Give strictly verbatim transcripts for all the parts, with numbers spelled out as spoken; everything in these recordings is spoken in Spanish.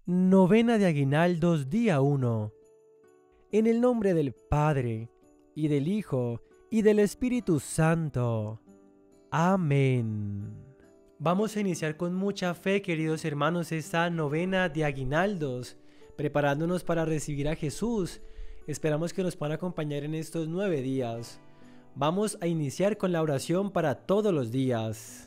Novena de Aguinaldos, día uno. En el nombre del Padre, y del Hijo, y del Espíritu Santo. Amén. Vamos a iniciar con mucha fe, queridos hermanos, esta novena de Aguinaldos, preparándonos para recibir a Jesús. Esperamos que nos puedan acompañar en estos nueve días. Vamos a iniciar con la oración para todos los días.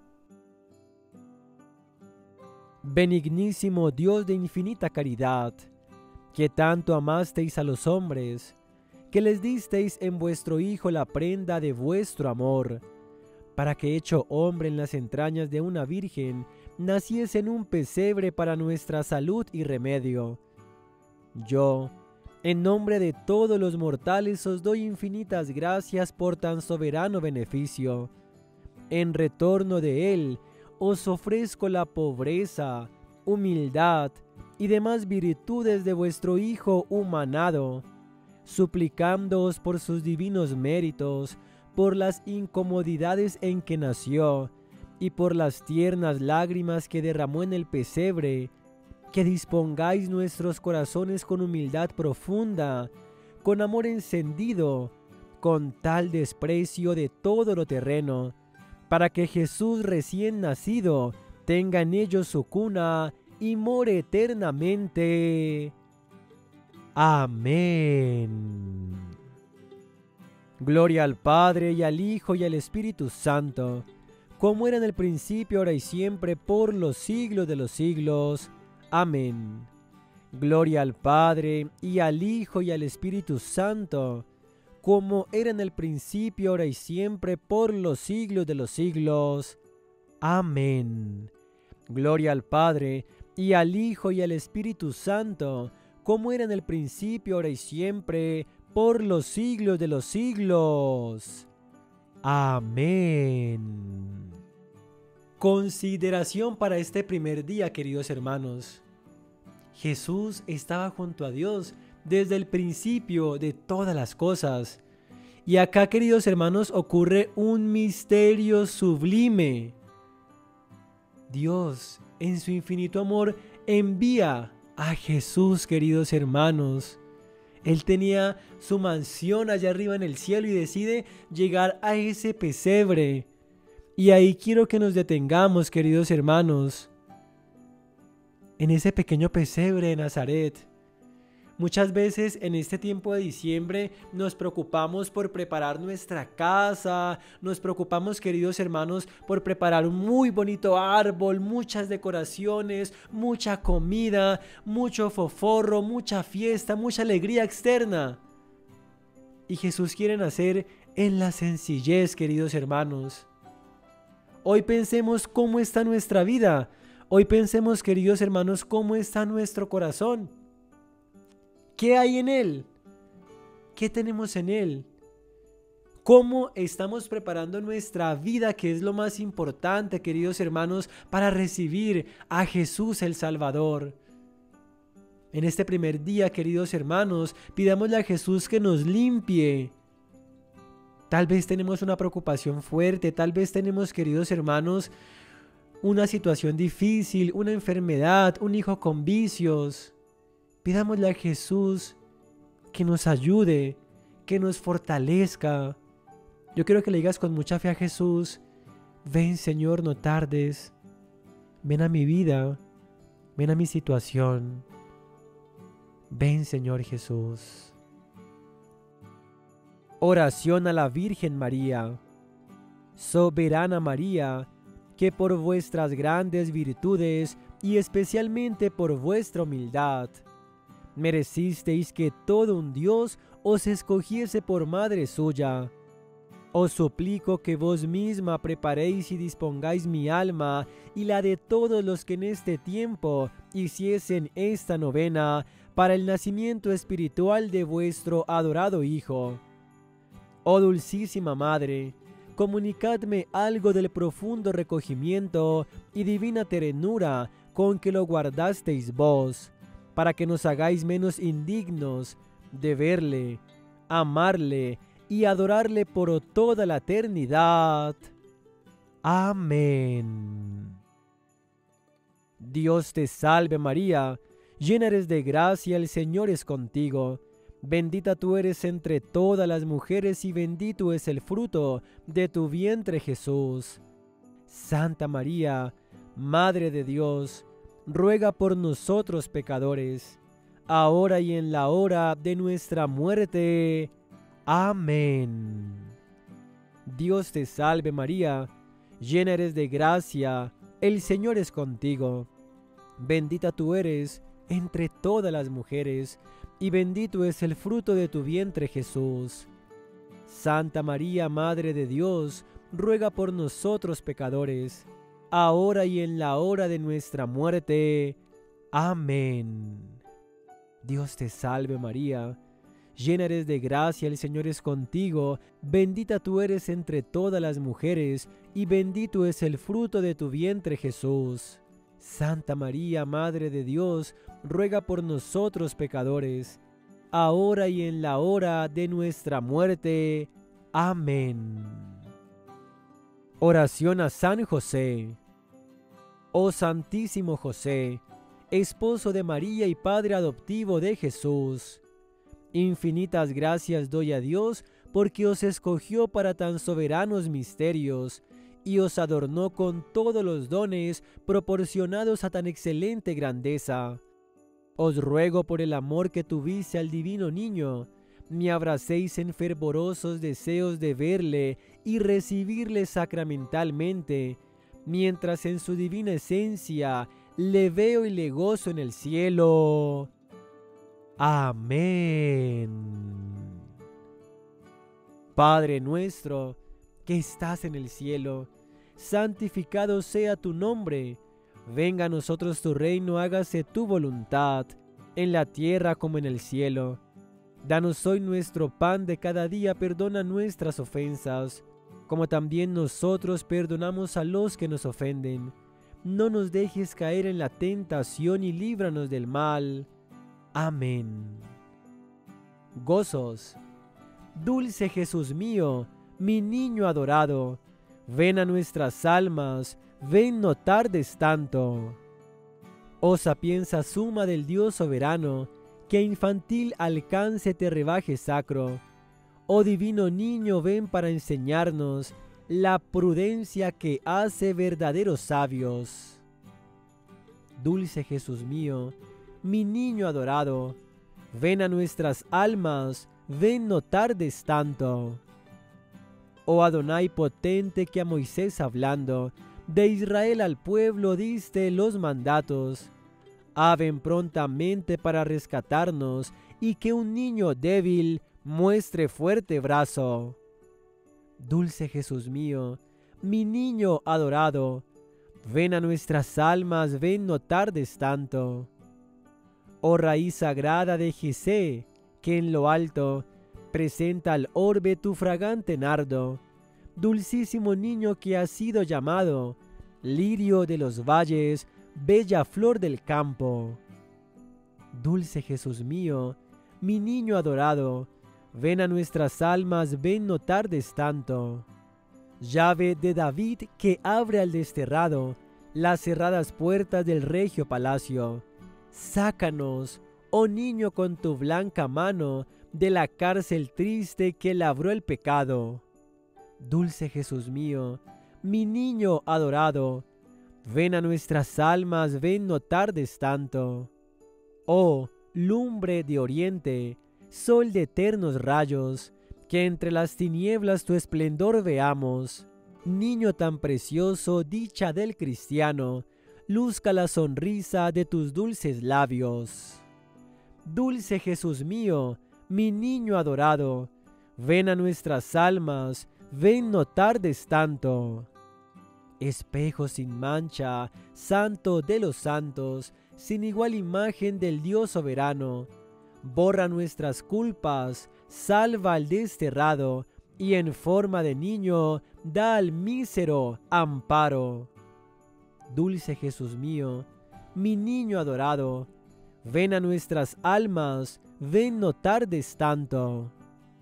Benignísimo Dios de infinita caridad, que tanto amasteis a los hombres, que les disteis en vuestro Hijo la prenda de vuestro amor, para que hecho hombre en las entrañas de una virgen, naciese en un pesebre para nuestra salud y remedio. Yo, en nombre de todos los mortales, os doy infinitas gracias por tan soberano beneficio. En retorno de él, os ofrezco la pobreza, humildad y demás virtudes de vuestro Hijo humanado, suplicándoos por sus divinos méritos, por las incomodidades en que nació y por las tiernas lágrimas que derramó en el pesebre, que dispongáis nuestros corazones con humildad profunda, con amor encendido, con tal desprecio de todo lo terreno, para que Jesús recién nacido tenga en ellos su cuna y more eternamente. Amén. Gloria al Padre, y al Hijo, y al Espíritu Santo, como era en el principio, ahora y siempre, por los siglos de los siglos. Amén. Gloria al Padre, y al Hijo, y al Espíritu Santo, como era en el principio, ahora y siempre, por los siglos de los siglos. Amén. Gloria al Padre, y al Hijo, y al Espíritu Santo, como era en el principio, ahora y siempre, por los siglos de los siglos. Amén. Consideración para este primer día, queridos hermanos. Jesús estaba junto a Dios desde el principio de todas las cosas. Y acá, queridos hermanos, ocurre un misterio sublime. Dios, en su infinito amor, envía a Jesús, queridos hermanos. Él tenía su mansión allá arriba en el cielo y decide llegar a ese pesebre. Y ahí quiero que nos detengamos, queridos hermanos. En ese pequeño pesebre de Nazaret. Muchas veces en este tiempo de diciembre nos preocupamos por preparar nuestra casa, nos preocupamos, queridos hermanos, por preparar un muy bonito árbol, muchas decoraciones, mucha comida, mucho foforro, mucha fiesta, mucha alegría externa. Y Jesús quiere nacer en la sencillez, queridos hermanos. Hoy pensemos cómo está nuestra vida. Hoy pensemos, queridos hermanos, cómo está nuestro corazón. ¿Qué hay en él? ¿Qué tenemos en él? ¿Cómo estamos preparando nuestra vida, que es lo más importante, queridos hermanos, para recibir a Jesús el Salvador? En este primer día, queridos hermanos, pidámosle a Jesús que nos limpie. Tal vez tenemos una preocupación fuerte, tal vez tenemos, queridos hermanos, una situación difícil, una enfermedad, un hijo con vicios. Pidámosle a Jesús que nos ayude, que nos fortalezca. Yo quiero que le digas con mucha fe a Jesús: ven, Señor, no tardes. Ven a mi vida, ven a mi situación. Ven, Señor Jesús. Oración a la Virgen María. Soberana María, que por vuestras grandes virtudes y especialmente por vuestra humildad, merecisteis que todo un Dios os escogiese por madre suya. Os suplico que vos misma preparéis y dispongáis mi alma y la de todos los que en este tiempo hiciesen esta novena para el nacimiento espiritual de vuestro adorado Hijo. Oh dulcísima Madre, comunicadme algo del profundo recogimiento y divina ternura con que lo guardasteis vos, para que nos hagáis menos indignos de verle, amarle y adorarle por toda la eternidad. Amén. Dios te salve María, llena eres de gracia, el Señor es contigo. Bendita tú eres entre todas las mujeres y bendito es el fruto de tu vientre, Jesús. Santa María, Madre de Dios, ruega por nosotros pecadores, ahora y en la hora de nuestra muerte. Amén. Dios te salve María, llena eres de gracia, el Señor es contigo. Bendita tú eres entre todas las mujeres, y bendito es el fruto de tu vientre, Jesús. Santa María, Madre de Dios, ruega por nosotros pecadores, ahora y en la hora de nuestra muerte. Amén. Dios te salve María, llena eres de gracia, el Señor es contigo, bendita tú eres entre todas las mujeres, y bendito es el fruto de tu vientre, Jesús. Santa María, Madre de Dios, ruega por nosotros pecadores, ahora y en la hora de nuestra muerte. Amén. Oración a San José. Oh Santísimo José, esposo de María y padre adoptivo de Jesús, infinitas gracias doy a Dios porque os escogió para tan soberanos misterios y os adornó con todos los dones proporcionados a tan excelente grandeza. Os ruego por el amor que tuviste al divino niño, me abracéis en fervorosos deseos de verle y recibirle sacramentalmente, mientras en su divina esencia le veo y le gozo en el cielo. Amén. Padre nuestro, que estás en el cielo, santificado sea tu nombre. Venga a nosotros tu reino, hágase tu voluntad, en la tierra como en el cielo. Danos hoy nuestro pan de cada día, perdona nuestras ofensas, como también nosotros perdonamos a los que nos ofenden. No nos dejes caer en la tentación y líbranos del mal. Amén. Gozos. Dulce Jesús mío, mi niño adorado, ven a nuestras almas, ven no tardes tanto. Oh sapienza suma del Dios soberano, que a infantil alcance te rebaje sacro. Oh divino niño, ven para enseñarnos la prudencia que hace verdaderos sabios. Dulce Jesús mío, mi niño adorado, ven a nuestras almas, ven no tardes tanto. Oh Adonai potente, que a Moisés hablando, de Israel al pueblo diste los mandatos. Ah, ven prontamente para rescatarnos, y que un niño débil muestre fuerte brazo. Dulce Jesús mío, mi niño adorado, ven a nuestras almas, ven no tardes tanto. Oh raíz sagrada de Jesé, que en lo alto presenta al orbe tu fragante nardo, dulcísimo niño que has sido llamado lirio de los valles, bella flor del campo. Dulce Jesús mío, mi niño adorado, ven a nuestras almas, ven no tardes tanto. Llave de David que abre al desterrado las cerradas puertas del regio palacio. Sácanos, oh niño, con tu blanca mano de la cárcel triste que labró el pecado. Dulce Jesús mío, mi niño adorado, ven a nuestras almas, ven no tardes tanto. Oh, lumbre de oriente, sol de eternos rayos, que entre las tinieblas tu esplendor veamos. Niño tan precioso, dicha del cristiano, luzca la sonrisa de tus dulces labios. Dulce Jesús mío, mi niño adorado, ven a nuestras almas, ven no tardes tanto. Espejo sin mancha, santo de los santos, sin igual imagen del Dios soberano, borra nuestras culpas, salva al desterrado, y en forma de niño da al mísero amparo. Dulce Jesús mío, mi niño adorado, ven a nuestras almas, ven no tardes tanto.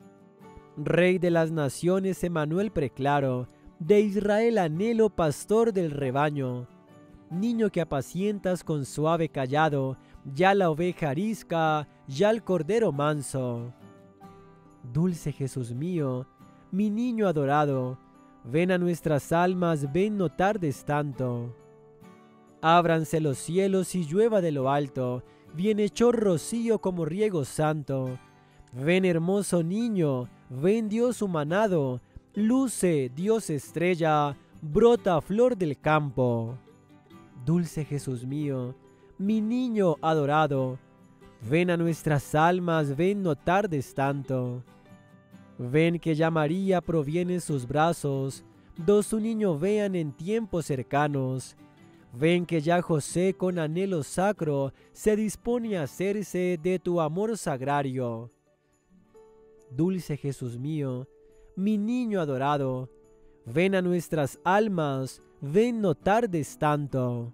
Rey de las naciones, Emmanuel preclaro, de Israel anhelo, pastor del rebaño, niño que apacientas con suave callado, ya la oveja arisca, ya el cordero manso. Dulce Jesús mío, mi niño adorado, ven a nuestras almas, ven no tardes tanto. Ábranse los cielos y llueva de lo alto, bien hecho rocío como riego santo. Ven hermoso niño, ven Dios humanado, luce Dios estrella, brota flor del campo. Dulce Jesús mío, mi niño adorado, ven a nuestras almas, ven no tardes tanto. Ven que ya María proviene en sus brazos, dos su niño vean en tiempos cercanos. Ven que ya José con anhelo sacro se dispone a hacerse de tu amor sagrario. Dulce Jesús mío, mi niño adorado, ven a nuestras almas, ven no tardes tanto.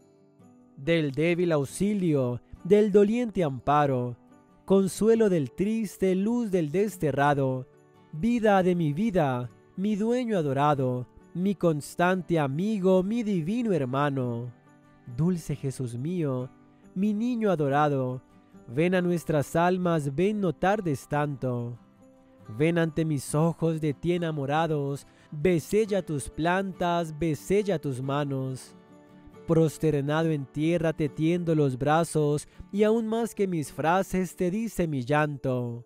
Del débil auxilio, del doliente amparo, consuelo del triste, luz del desterrado, vida de mi vida, mi dueño adorado, mi constante amigo, mi divino hermano. Dulce Jesús mío, mi niño adorado, ven a nuestras almas, ven no tardes tanto. Ven ante mis ojos de ti enamorados, besella tus plantas, besella tus manos. Prosternado en tierra te tiendo los brazos, y aún más que mis frases te dice mi llanto.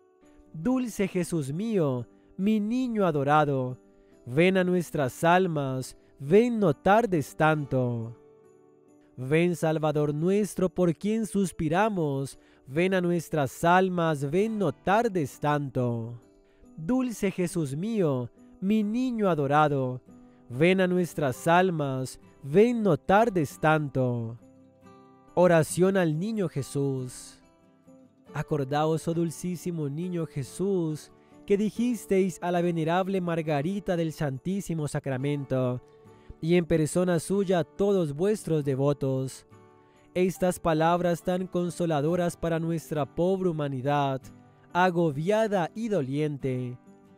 Dulce Jesús mío, mi niño adorado, ven a nuestras almas, ven no tardes tanto. Ven Salvador nuestro por quien suspiramos, ven a nuestras almas, ven no tardes tanto. Dulce Jesús mío, mi niño adorado, ven a nuestras almas, ven no tardes tanto. Oración al niño Jesús. Acordaos, oh dulcísimo niño Jesús, que dijisteis a la venerable Margarita del Santísimo Sacramento, y en persona suya a todos vuestros devotos, estas palabras tan consoladoras para nuestra pobre humanidad, agobiada y doliente.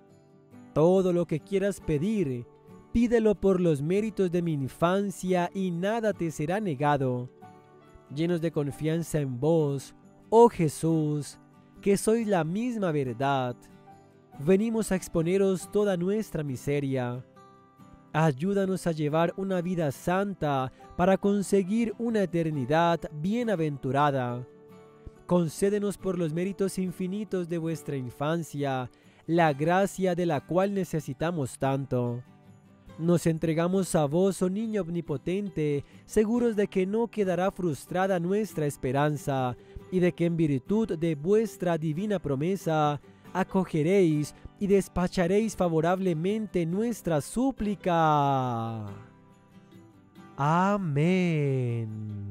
Todo lo que quieras pedir, pídelo por los méritos de mi infancia y nada te será negado. Llenos de confianza en vos, oh Jesús, que sois la misma verdad, venimos a exponeros toda nuestra miseria. Ayúdanos a llevar una vida santa para conseguir una eternidad bienaventurada. Concédenos por los méritos infinitos de vuestra infancia la gracia de la cual necesitamos tanto. Nos entregamos a vos, oh niño omnipotente, seguros de que no quedará frustrada nuestra esperanza y de que en virtud de vuestra divina promesa acogeréis y despacharéis favorablemente nuestra súplica. Amén.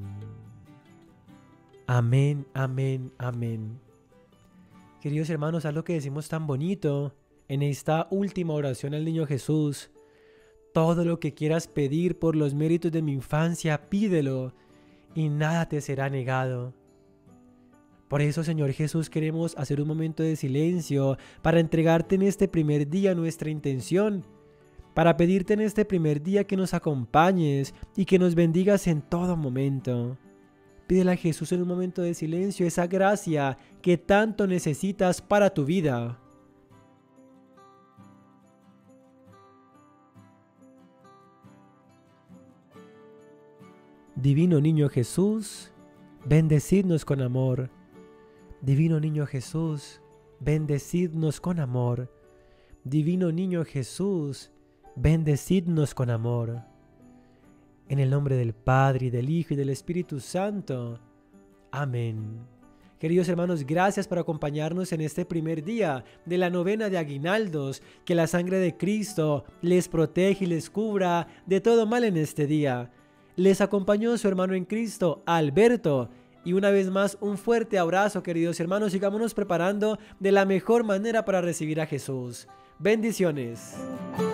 Amén, amén, amén. Queridos hermanos, haz lo que decimos tan bonito en esta última oración al niño Jesús. Todo lo que quieras pedir por los méritos de mi infancia, pídelo, y nada te será negado. Por eso, Señor Jesús, queremos hacer un momento de silencio para entregarte en este primer día nuestra intención, para pedirte en este primer día que nos acompañes y que nos bendigas en todo momento. Pídele a Jesús en un momento de silencio esa gracia que tanto necesitas para tu vida. Divino Niño Jesús, bendecidnos con amor. Divino Niño Jesús, bendecidnos con amor. Divino Niño Jesús, bendecidnos con amor. En el nombre del Padre, y del Hijo, y del Espíritu Santo. Amén. Queridos hermanos, gracias por acompañarnos en este primer día de la novena de aguinaldos. Que la sangre de Cristo les protege y les cubra de todo mal en este día. Les acompañó su hermano en Cristo, Alberto. Y una vez más, un fuerte abrazo, queridos hermanos. Sigámonos preparando de la mejor manera para recibir a Jesús. Bendiciones.